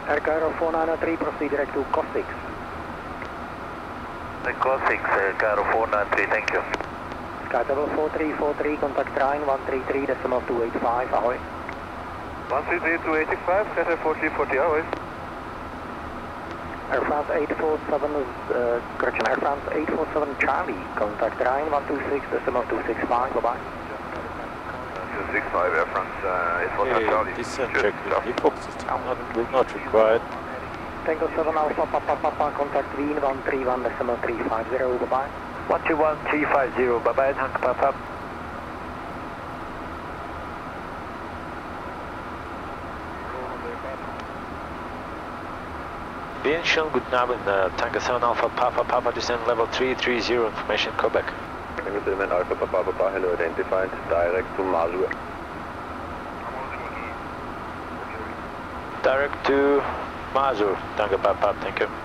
Aircar 493, proceed direct to cost 6. The cost 6, Aircar 493, thank you. SkyTable 4343, contact train 133.285, ahoy. 133.285, SkyTable 4340, ahoy. Air France 847 is, correction, Air France 847 Charlie, contact train 126.265, bye-bye. 265, Air France 847 Charlie. Descent check with default system will not required. Tango 7 Alpha Papa, contact Wien 131.350, bye-bye. 121.350, bye-bye, Tango Papa. Aviation, guten Abend, Tango 7 Alpha Papa, descent level 330, information, Quebec. Tango 7 Alpha Papa, hello, identified, direct to Mazur. Direct to Mazur, Tango Papa, thank you.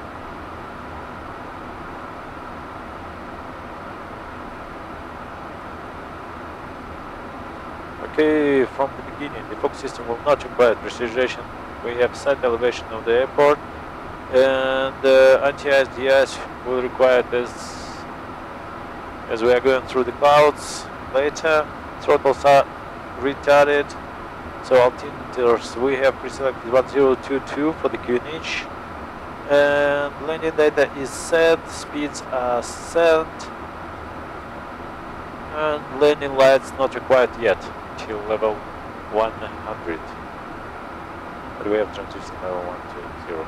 Okay, from the beginning, the Fox system will not require pressurization. We have set elevation of the airport, and anti-ISDS will require this as we are going through the clouds later. Throttles are retarded, so altimeters we have pre-selected 1022 for the QNH, and landing data is set, speeds are set, and landing lights not required yet till level 100, but we have transition level 1 to 0.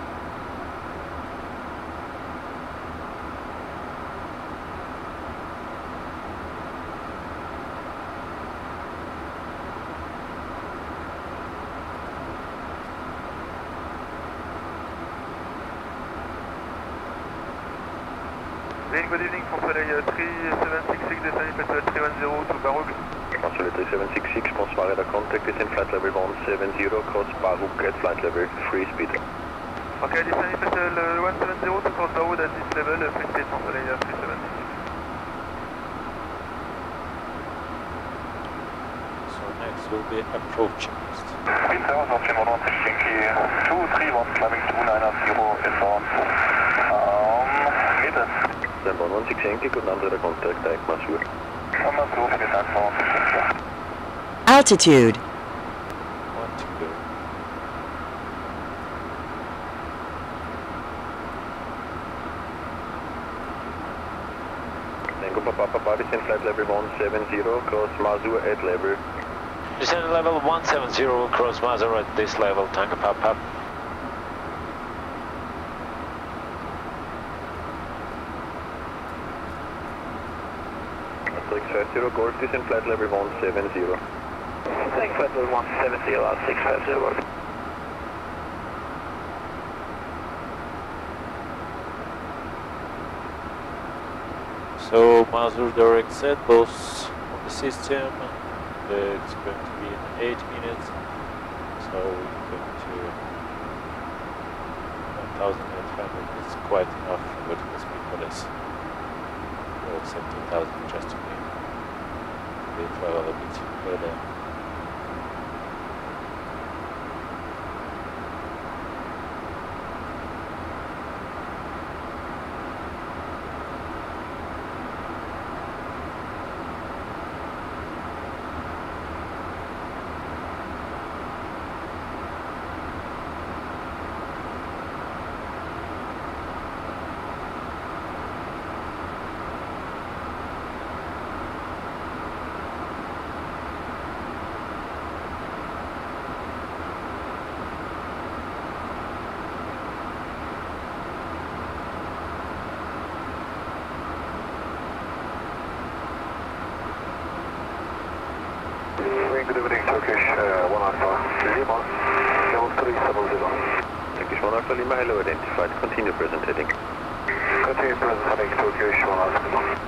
Good evening, Consoleil 3766, descending flight 310 to Baruch. Consoleil 3766, bonsoir, radar contact, descend flight level 170, cross Baruch at flight level, free speed. Okay, descending flight 170 to cross Baruch at this level, free speed, Consoleil 3766. So next will be approaching. Wind 7 of Channel 1, Helsinki, 231, climbing 290, inbound. Meters. Then 116 Yankee, good number, the contact, direct Mazur. Mazur, descent for 116. Altitude. 1 to go. Tango Papa, descent flight level 170, cross Mazur at level. Descend level 170, cross Mazur at this level, Tango Papa. Asterix 50, Golf, descent flight level 170. Tank flight level 170, last 650. So Mazur direct set, both on the system. It's going to be in 8 minutes, so we're going to 1,800. It's quite enough vertical speed for this. We'll set 2,000 just to be travel a bit further. Good evening, Turkish 1 Alpha Lima, level 370. Turkish 1 Alpha Lima, hello, identified, continue present heading. Continue present heading, Turkish 1 Alpha Lima.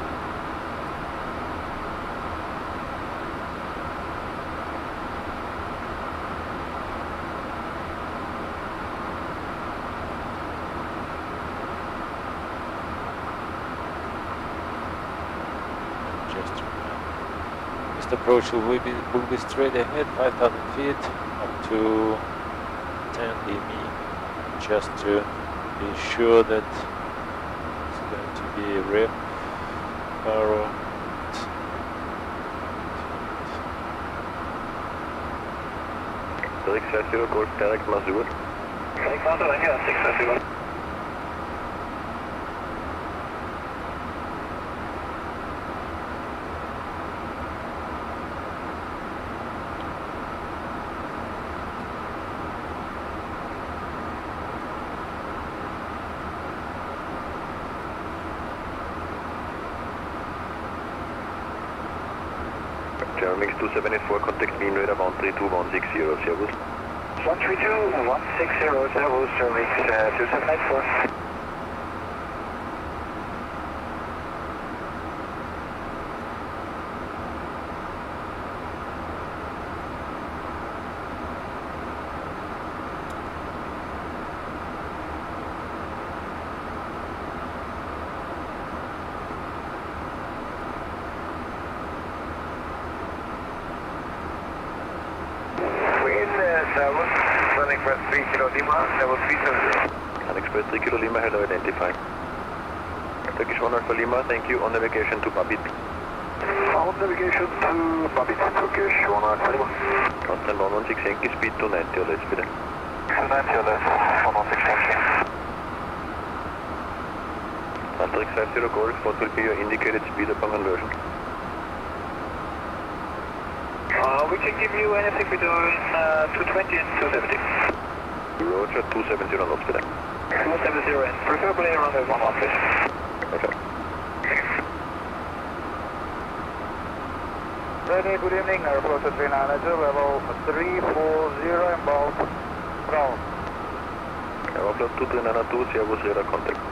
Approach will be straight ahead, 5,000 feet, up to 10 dm. just to be sure that it's going to be rep power. Direct 60 Golf, direct Mazur. Direct Mazur, yeah, 650. Germanwings 2784, contact mean radar 132.160, servus. 132.160, servus, Germanwings 2784. Running for 3 Kilo Lima, level 370. An Express 3 Kilo Lima, hello, identify. Turkish 1 Alpha Lima, thank you, on navigation to Babit. On navigation to Babit, Turkish 1 Alpha Lima. Constant 116 Yankee, speed 290 or less, bitte. 290 or less, 116 Yankee. Asterix 50 Golf, what will be your indicated speed upon conversion? We can give you anything between 220 and 270. Roger, 270 knots, bitte. 270 and preferably around 1 knot, please. Okay. Ready, good evening, airport 390, level 340 inbound, ground. Airflow 2392, servus, radar contact.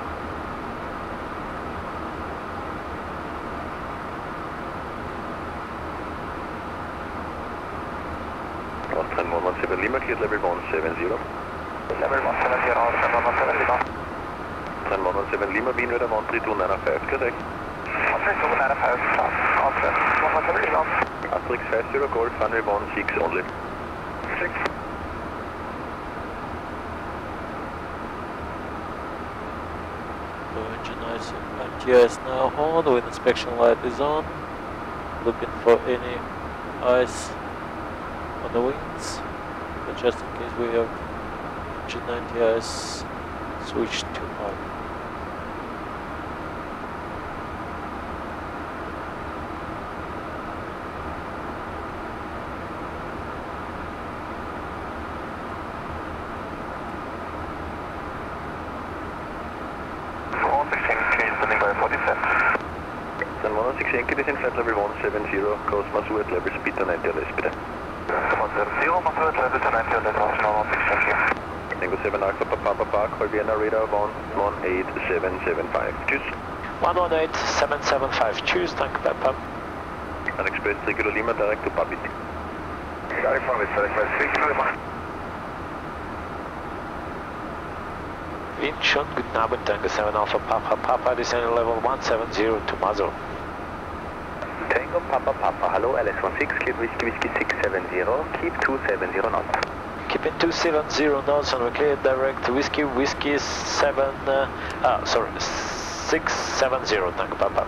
Austrian 117 Lima, cleared level 170. Level 170, Austrian 117 Lima. Austrian 117 Lima, Wien radar 13295, correct? 13295, Austrian 117 Lima. Asterix 50 Golf, runway 16 only. 6. Engine ice and MTS now on, the wind inspection light is on. Looking for any ice on the wings, but just in case we have G90 ice switched to on. Then 116 Yankee, this in flight level 170, cross Mazur at level speed 290 or less, bitte. 170, Mazur at level 290 or less, Austrian 116. Tango 7 Alpha Papa, call Vienna radar 118775. Tschüss. 118775, tschüss, danke, Papa. An Express 3 Kilo Lima, direct to Babit. Direct from it, Express 3 Kilo Lima. Wind schon, guten Abend, Tango 7 Alpha Papa, descending level 170 to Mazur. Tango Papa, hello, LS16, cleared Whiskey 670, keep 270 knots. Keeping 270 knots and we clear direct Whiskey 670, Tango Papa.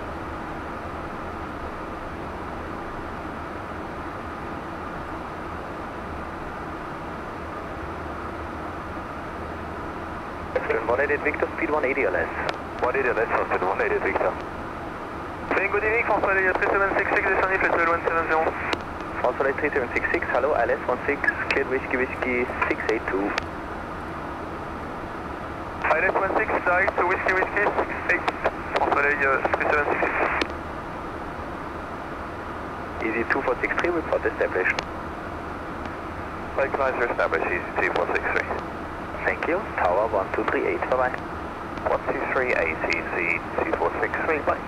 Austrian 188 Victor, speed 180 or less. 180 or less, Austrian 188 Victor. Saying good evening, France Relay 3766, descending flight level 170. France Relay 3766, hello, LS16, cleared Whiskey 682. LS16, direct to Whiskey 68, France Relay 3766. Easy 2463, report established. Localizer established, easy 2463. Thank you, tower 1238, bye-bye. 123 ATC 2463, bye.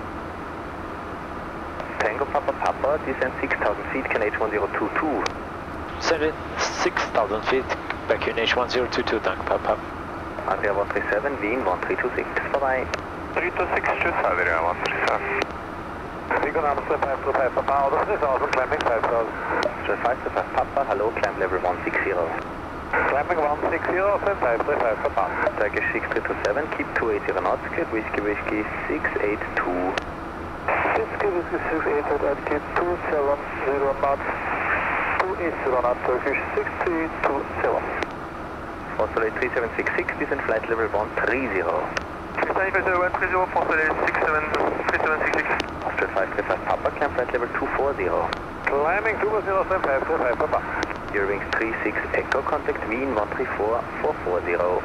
Tango Papa, descend 6,000 feet, can H1022. Send it 6,000 feet, back in H1022, Tango Papa. Adria 137, Wien 1326, bye-bye. 326, choose Adria 137. Eagle Amsterdam 525 Papa, this is awesome, climbing 5,000. 525 Papa, hello, climb level 160. Climbing 160.535 for pound. Turkish 6327, keep 280 knots, cleared Whiskey Whiskey 682. Whiskey Whiskey 682 at keep 270 knots, 280 knots, Turkish 6327. Australia 3766, descent flight level 130. Cessna CJ2+single, Australia 3766. Australia 535 Papa, climb flight level 240. Climbing 240.535 Papa. Eurowings 36 Echo, contact Wien 134440.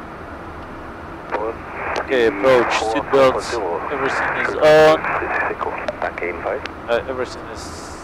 Okay, approach, seatbelts, everything is on. Danke ebenfalls. Everything is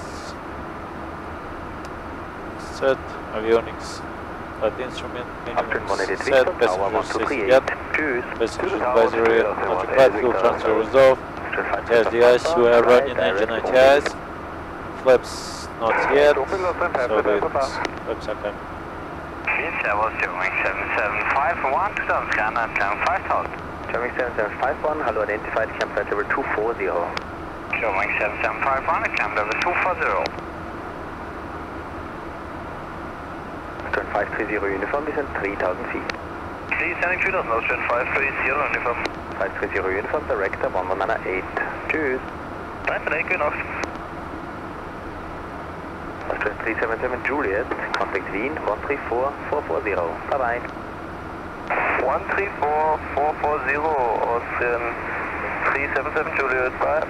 set, avionics, flight instrument, minimum set, passengers safety gap, passengers advisory, multi-flight fuel transfer resolved, ITS, you are running engine ITS, flaps not yet, so it's flaps are coming. Servus, Eurowings 7751, 2000, and climb 5000. Eurowings 7751, hello, identified, climb flight level 240. Eurowings 7751, climb level 240. Austrian 530 uniform, descent 3000 feet. Descending 3000, Austrian 530 uniform. 530 uniform, director 1198. Tschüss. Bye for now, good enough. Austrian 377 Juliet, contact Wien 134440. Bye bye. 134440, Austrian 377 Juliet, bye.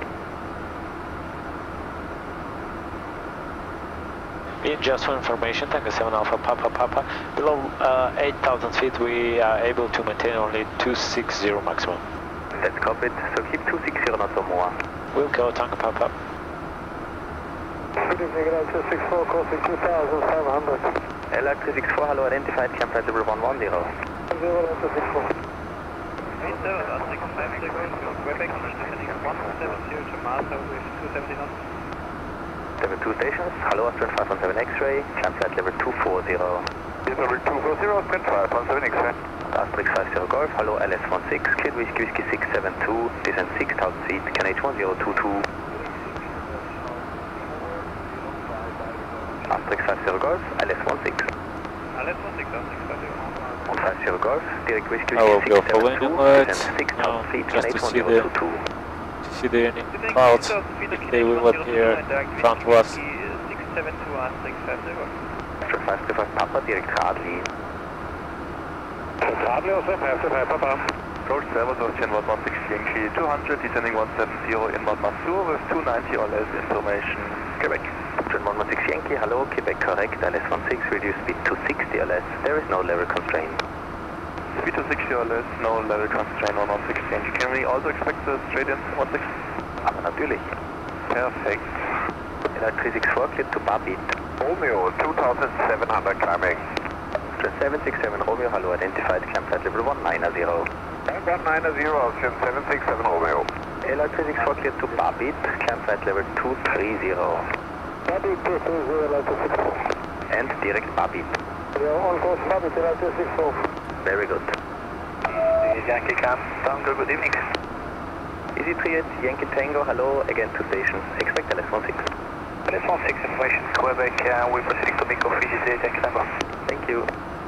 Just for information, Tango 7 Alpha Papa, below 8,000 feet we are able to maintain only 260 maximum. That's copied, so keep 260 knots or more. We'll go Tango Papa. Good evening, LOWW64, crossing 2,500. LOWW64, hello, identified, climb flight level 110. 0, LOWW64. Quebec, descending 170 to Mars with 270 knots. Level 2 stations, hello, Austrian 517 X-ray, climb flight level 240. Level 240, Austrian 517 X-ray. Asterix 50 Golf, hello, LS16, cleared Whiskey Whiskey 672, descent 6000 feet, KNH 1022. Asterix 50 Golf, LS16. LS16, Asterix 50. 50 Golf, direct Whiskey I will Whiskey go for 672, landing lights, descent 6000 feet, just KNH to see 1022. see the any clouds, if they will appear in front of us. 672 Asterix 50 Golf. 535 Papa, direct Radli. Radli, Austrian 535 Papa. Approach Servus, Austrian 116 Yankee 200, descending 170 inbound Mansur with 290 or less information, Quebec. Austrian 116 Yankee, hello, Quebec correct, LS16, reduce speed to 60 or less, there is no level constraint. Speed to 60 or less, no level constraint on 116 Yankee. Can we also expect a straight in 16? Aber natürlich. Perfect. LOWW34 cleared to Babit. Romeo 2700 climbing. 767 Romeo, hello, identified, climb flight level 190. 190, Austrian 767 Romeo. LOWW34 cleared to Babit, climb flight level 230. Babit 230, LOWW64. And direct Babit. We are on course Babit, LOWW64. Very good. Yankee Cam, Tango, good evening. Easy Triad, Yankee Tango, hello, again to station, expect LS16. LS16 information, Quebec, we're proceeding to make official data, Tango. Thank you.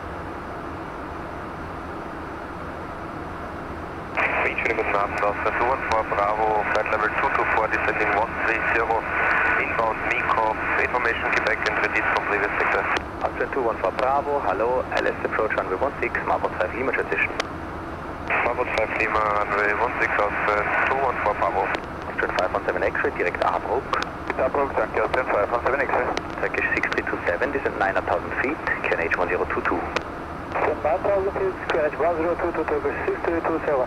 Schönen guten Abend aus Versuchen vor Bravo, flight level 224, descending 130, inbound MECOP, information Quebec and release from previous sector. Austrian 214 Bravo, hello, LS approach runway 16, Marble 5 Lima transition. Marble 5 Lima, runway 16, Austrian 214 Bravo. Austrian 517 X-ray, direct Ahrbrück. Ahrbrück, danke, Austrian 517 X-ray. Turkish 6327, descent 9000 feet, KNH 1022. 9000 feet, KNH 1022, Turkish 6327.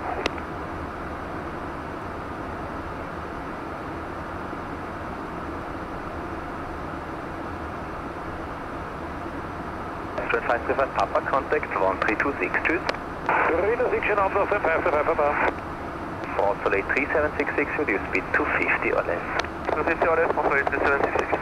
Austrian 535 Papa, contact 1326, tschüss. 326 on Austrian 535 Papa. Australia 3766, reduce speed to 50 or less. 250 or less, Australia 3766.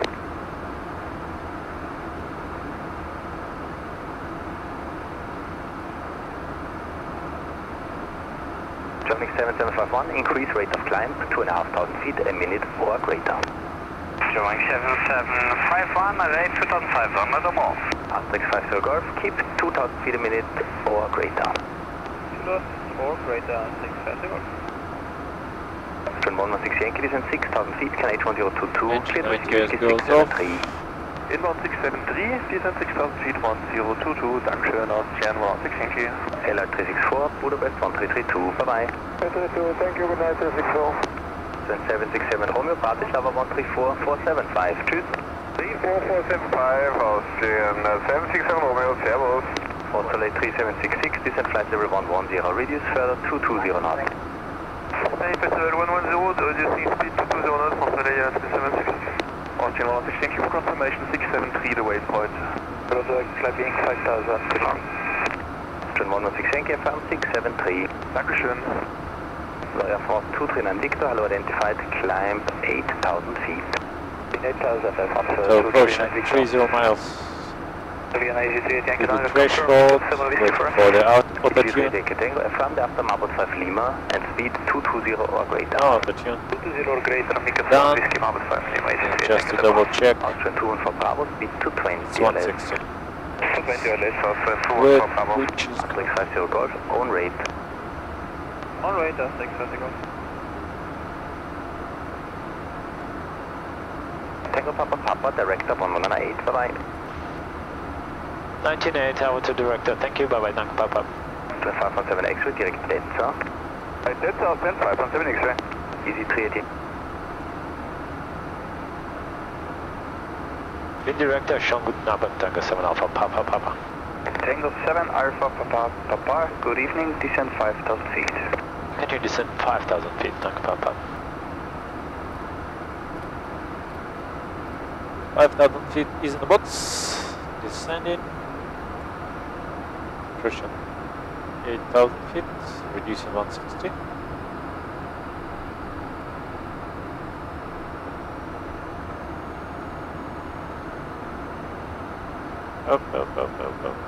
Germany 7751, increase rate of climb 2,500 feet a minute or greater. Showing 7751 at 8,500 or more. Asterix 50 Golf, keep 2,000 feet a minute or greater. 2,000 or greater, Asterix 50 Golf. Turn 116 Yankee, descend 6,000 feet, can H1022, clear whiskey 673. Inbound 673, descend 6,000 feet, 1022, Dankeschön, Austrian 116 Yankee. LR 364, Budapest 1332, bye bye. 332, thank you, good night, 364. 767 Romeo, Bratislava 134, 475, tschüss. 34475, Austrian 767 Romeo, servus. Australian 3766, descent flight level 110, reduce further 220 knots. Manifest level 110, reducing speed to 220 knots, Australian 3766. Austrian 116, thank you for confirmation, 673 the waypoint. Roger, flight being 5,000. Turn 116 Yankee, FM 673. Dankeschön. Lawyer Fort 239 Victor, hello identified, climb 8,000 feet. 8,000, So approaching 30 miles. To the threshold, wait for the auto-tune. Affirm the after Marble 5 Lima and speed 220 or greater. No auto-tune. 220 or greater, Done. Whiskey Marble 5 Lima. Just to double check, Austrian 2 for Bravo, speed 220. it's 160. 220 or less, Austrian 2 With for Bravo. which is Asterix 50 Golf, own rate. On rate, Asterix 50 Golf. Tango Papa Papa, director 1198, bye bye. 19.8, I want to director. Thank you, bye bye, thank you, Papa. 517 X-ray, direct Denza. That's Austrian 517 X-ray. Easy 380. Wind director, Sean, guten Abend, Tango 7 Alpha, Papa, Papa. Tango 7 Alpha Papa Papa, good evening, descend 5,000 feet. Can you descend 5,000 feet, thank you, Papa. 5,000 feet is in the box. Descending. Approaching 8,000 feet, reducing 160. Up.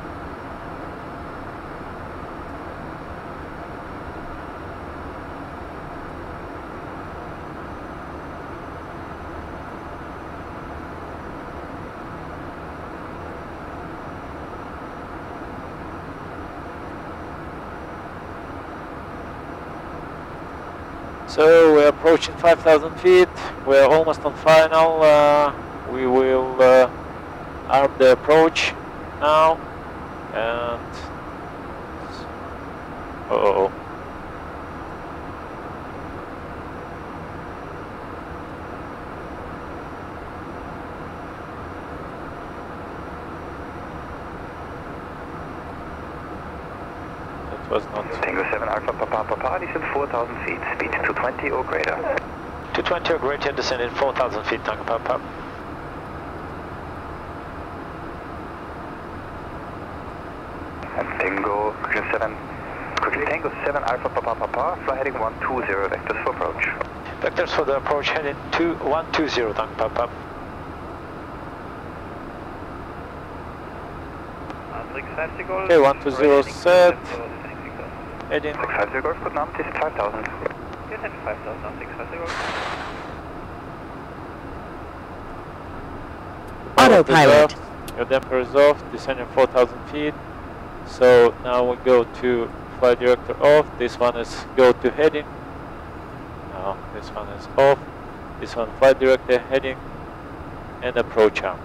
So we're approaching 5,000 feet, we're almost on final, we will arm the approach now, and that was not... Tango 7 Alpha Papa Papa, descend 4,000 feet, speed 220 or greater. 220 or greater, descending 4,000 feet, thank you, Papa. And Tango 7, quickly Tango 7 Alpha Papa Papa, fly heading 120, vectors for approach. Vectors for the approach heading 120, thank you, Papa. Okay, 120 set, heading. 650 Golf, good night, descend 5,000. Descend 5,000, 650 Golf. Autopilot. Your damper is off, descending 4,000 feet. So now we go to flight director off. This one is go to heading. Now this one is off. This one flight director heading and approach up.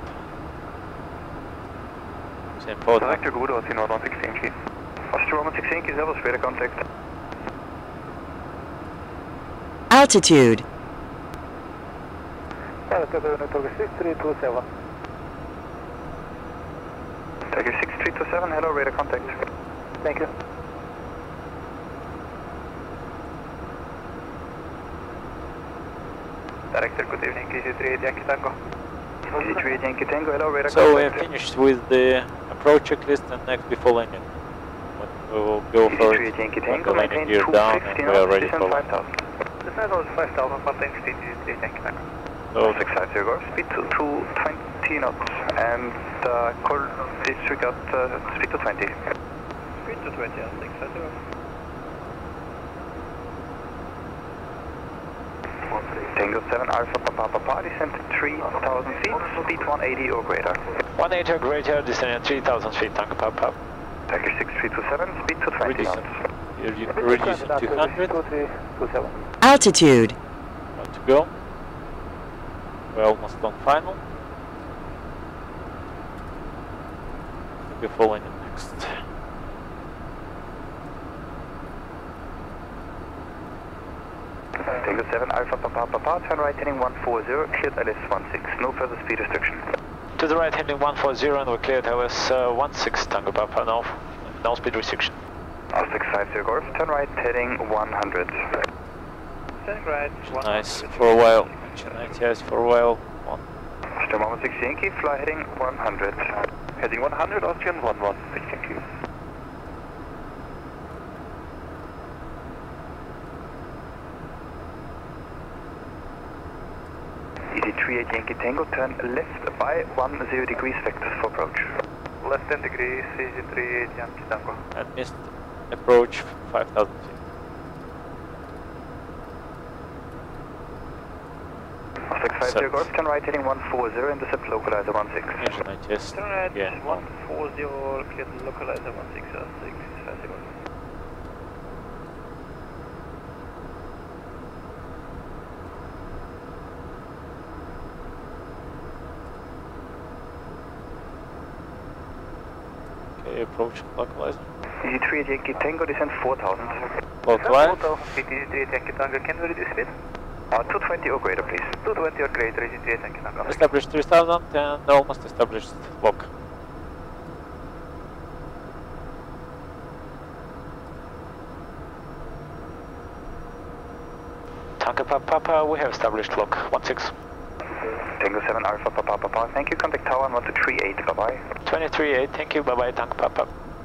Same photo. Director good, Austrian 116 Key. Austrian 116 Key, zelfs verder contact. Altitude. Tiger 6327. Tiger 6327, hello, radar contact. Thank you. Director, good evening, KC38 Yankee Tango. KC38 Yankee Tango, hello, radar So we contact. are finished with the approach checklist and next before landing. We will go for it KC38 Yankee when Tango, the landing maintain gear down and 250 we are knots, ready descend for landing. 5,000. Descend was 5,000, maintain KC38 Yankee Tango. So 650 Golf, speed to 220 knots, and call disregard speed to 20. Speed to 20, 650 Golf. Tango 7 Alpha Papa, descent 3,000 feet, speed 180 or greater. 180 or greater, descending at 3,000 feet, Tango Papa. Turkish 6327, speed 220 knots. Reducing 200. 2327. Altitude. About to go. We're almost on final. We'll be following it next. Tango 7 Alpha Papa, turn right heading 140, cleared LS16, no further speed restriction. To the right heading 140 and we're cleared LS16, Tango Papa, no speed restriction. 650 Golf, turn right heading 100. Turn right. Nice for a while. ITS for a while. Still moment 6 Yankee, fly heading 100. Heading 100, Austrian 11, thank you. Easy 38 Yankee Tango, turn left by 10 degrees vectors for approach. Left 10 degrees, easy 38 Yankee Tango. And missed approach 5,000 feet. 650 Golf, turn right heading 140, intercept localizer 16. Engine ITS. Turn right, Yeah. 140, cleared localizer 1606, festival. Okay, approach localizer. Easy 38 Yankee Tango, descent 4000. Localize. 4000 feet, easy 38 Yankee Tango, can we reduce speed? 220 or greater, please. 220 or greater, easy 38 Yankee Tango. Established 3000 and almost established lock. Tango Papa, we have established lock 16. Tango 7 Alpha Papa, thank you. Contact tower 1238, bye-bye. 23.8, thank you, bye bye, Tango Papa.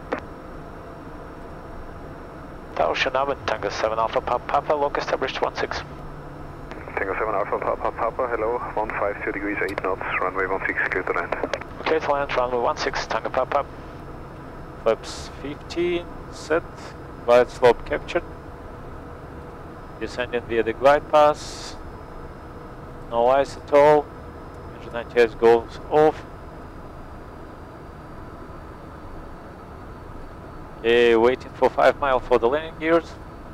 Tower Shunaben, Tango 7 Alpha Papa, lock established 16. Tango 7 Alpha Papa, hello, 150 degrees 8 knots, runway 16, clear to land. Clear to land, runway 16, Tango Papa. Flaps 15 set. Glide slope captured. Descending via the glide path. No ice at all. Engine ITS goes off. Okay, waiting for 5 miles for the landing gears.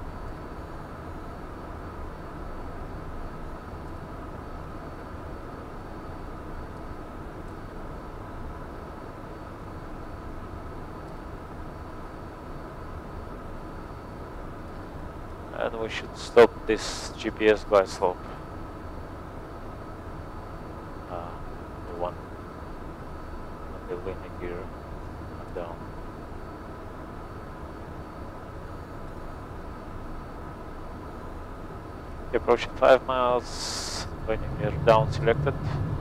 And we should stop this GPS glide slope. The one on the landing gear and down. Approaching 5 miles, landing gear down selected.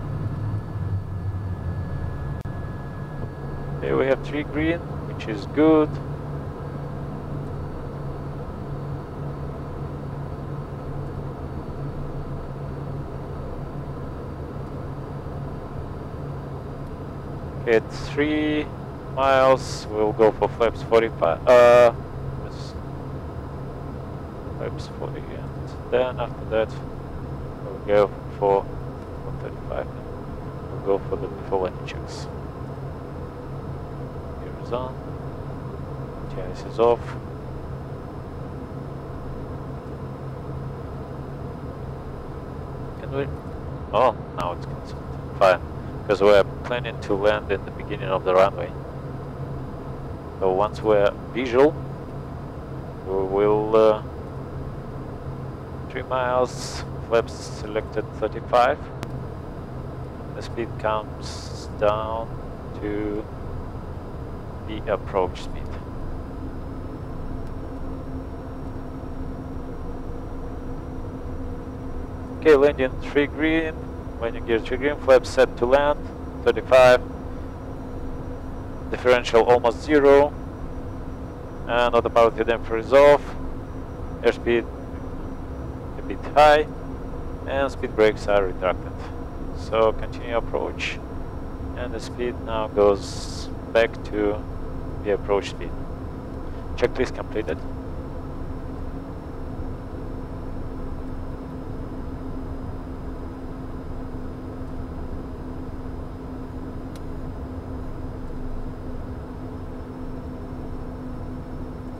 Okay, we have 3 green, which is good. At 3 miles, we'll go for flaps 45. Yes. Flaps 40, and then after that, we'll go for 35. We'll go for the before landing checks. Gear is on. TIS is off. Can we? Oh, now it's cancelled. Fine. Because we're planning to land in the beginning of the runway. So once we're visual, we will 3 miles, flaps selected 35. The speed comes down to the approach speed. Okay, landing 3 green. Landing gear 3 green, flaps set to land, 35, differential almost 0, and autopilot damper is off, airspeed a bit high, and speed brakes are retracted. So continue approach, and the speed now goes back to the approach speed. Checklist completed.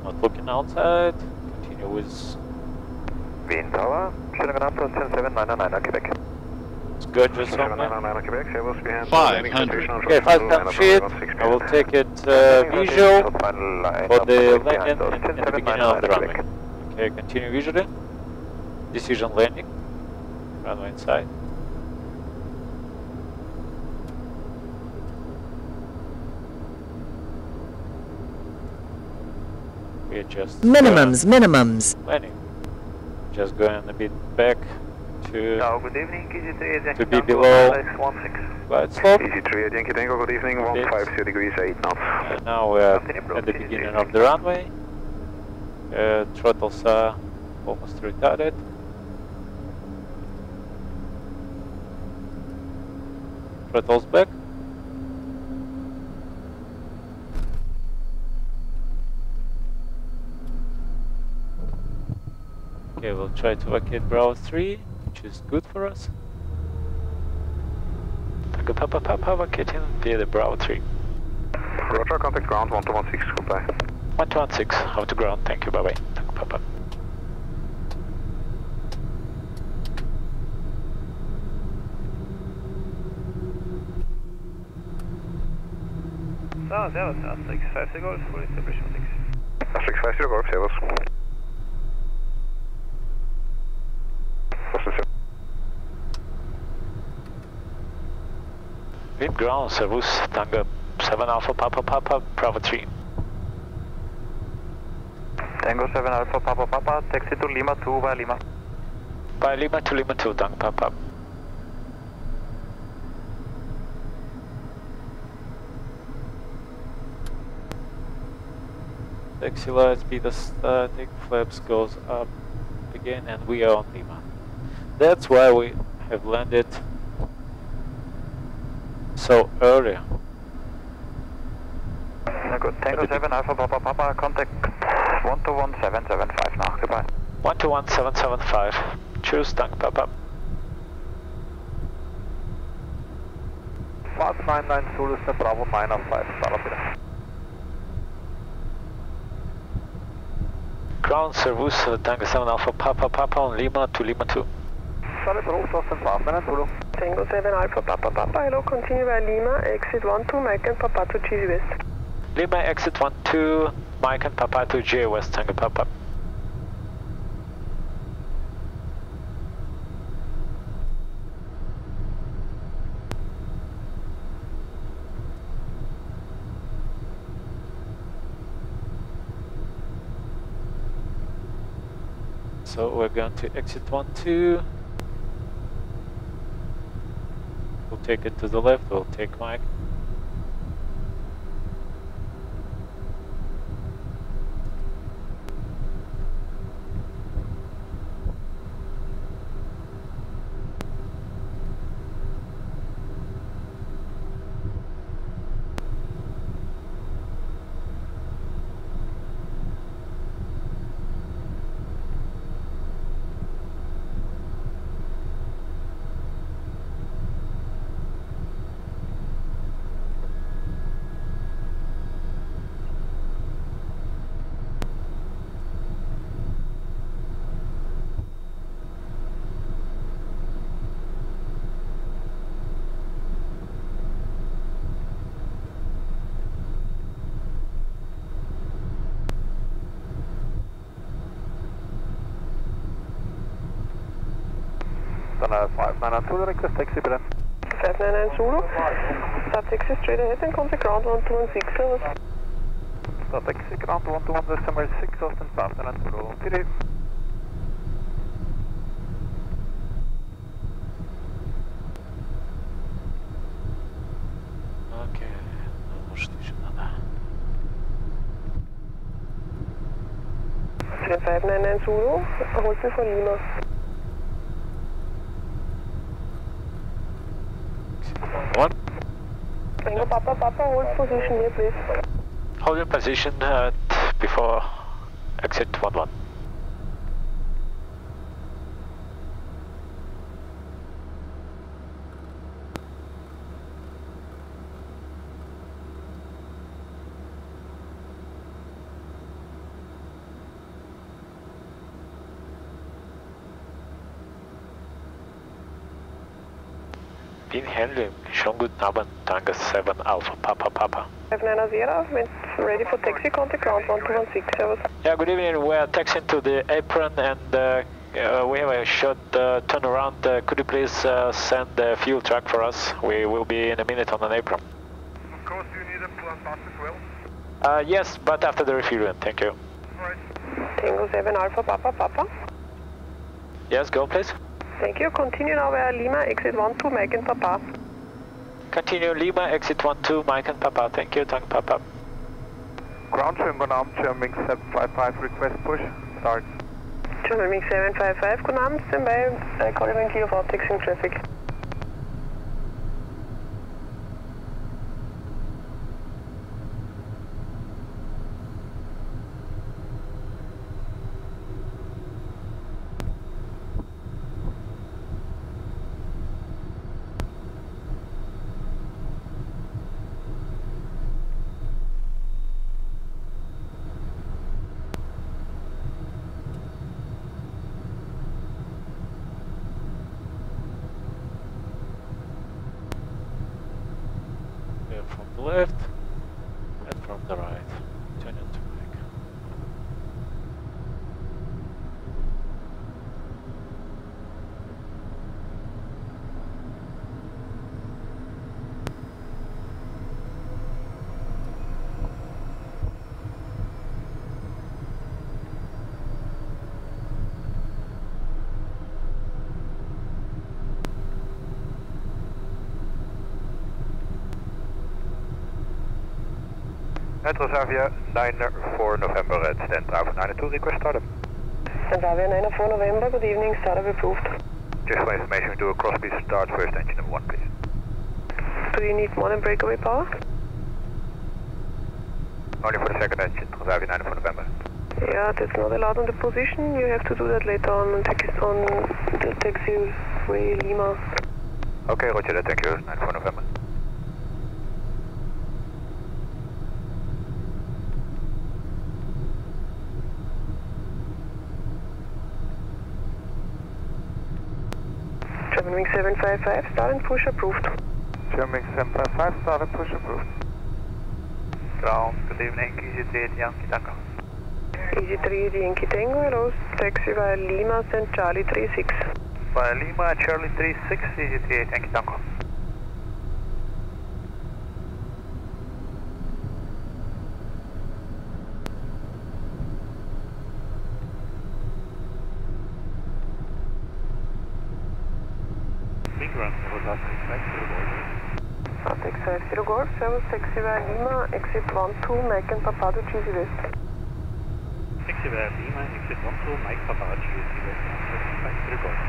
Not looking outside. Continue with Wind tower, showing an approach 10799 Quebec. it's gorgeous on me. 799 Quebec, sailors behind 500. Okay, 5 sheet. I will take it visual for the landing and the beginning of the runway. Okay, continue visually. Decision landing. Runway inside. We are just Minimums. landing. Just going a bit back to Now, good evening, EG3 to be below flight slope. EG3 Yankee Tango, good evening, 150 degrees 8 knots. And now we are at the beginning of the runway. Throttles are almost retarded. Throttles back. Okay, we'll try to vacate Bravo 3, which is good for us. Tango Papa vacating via the Bravo 3. Roger, contact ground 1216, goodbye. 1216, how to ground, thank you, bye bye. Tango Papa. So, that was 650 Golf, full establishment 6. 650 Golf, sailors. Wind ground, Servus, Tango 7 Alpha Papa, Bravo 3. Tango 7 Alpha Papa, taxi to Lima 2 via Lima. By Lima 2, Tango Papa. Taxi light speed is static, flaps goes up again, and we are on Lima. That's why we have landed so early. Good, Tango 7 Alpha Papa, contact 121775 now, goodbye. 121775, choose Tango Papa. 599 Zulu, Bravo 905, start bitte. Ground Servus, Tango 7 Alpha Papa on Lima to Lima 2. Solid roof, Austin 599 Zulu. Tango 7 Alpha Papa, hello, continue via Lima, exit 12, Mike and Papa to G West. Lima exit 12, Mike and Papa to J West, Tango Papa. So we're going to exit 12. We'll take it to the left, we'll take Mike. Then 599 Zulu, request taxi bitte. 599 Zulu, start taxi straight ahead and contact ground 1216, Servus. Start taxi ground 1216, Austin 599 Zulu. Today. Окей, ну может еще надо. 599 Zulu, hold me for Lima. One. Tango Papa, hold position here please. Hold your position before exit 11. in handling. Schönen guten Abend, Tango 7 Alpha Papa Papa. 590, when ready for taxi, contact ground 1216, service. Yeah, good evening. We are taxiing to the apron and we have a short turnaround. Could you please send the fuel truck for us? We will be in a minute on an apron. Of course, you need a plus pass as well. Yes, but after the refueling. Thank you. Alright. Tango 7 Alpha Papa Papa. Yes, go please. Thank you. Continue now via Lima, exit 12, Mike and Papa. Continue Lima, exit 12, Mike and Papa. Thank you, Tango Papa. Ground trim, good arm, German 755, request push, start. German 755, good arm, stand by, calling clear for taxiing traffic. From the left and from the right. Turn into Mike. Transavia 94 November at stand Bravo 92, request startup. Transavia 94 November, good evening, startup approved. Just for information, we do a cross-speed start, first engine number 1, please. Do you need more than breakaway power? Only for the second engine, Transavia 94 November. Yeah, that's not allowed on the position. You have to do that later on the taxiway Lima. Okay, roger that, thank you, 94 November. German 755, start and push approved. German 755, start and push approved. Ground, good evening, EG3 Yankee Tango. EG3 Yankee Tango, hello, taxi via Lima, send Charlie 36. Via Lima, Charlie 36, EG3 Yankee Tango. Artex 50 Golf, service taxi via Lima, exit 12, Mike and Papa to GC West. Taxi via Lima, exit 12, Mike Papa to GC West, Artex 50 Golf.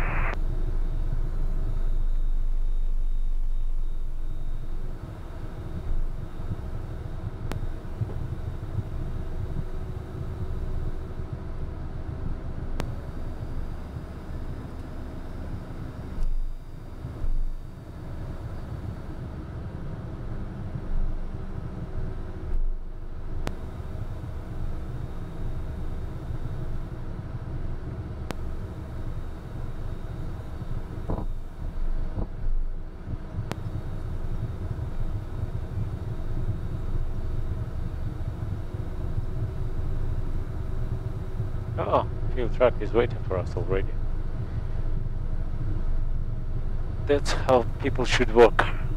Oh, fuel truck is waiting for us already. That's how people should work.